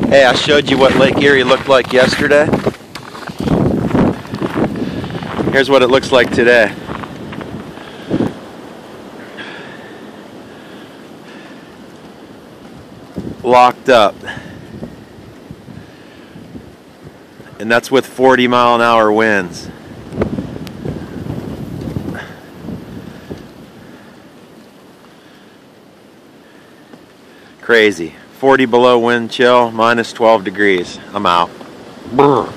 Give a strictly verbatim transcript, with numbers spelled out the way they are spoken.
Hey, I showed you what Lake Erie looked like yesterday. Here's what it looks like today. Locked up. And that's with forty mile an hour winds. Crazy. forty below wind chill, minus twelve degrees. I'm out. Brr.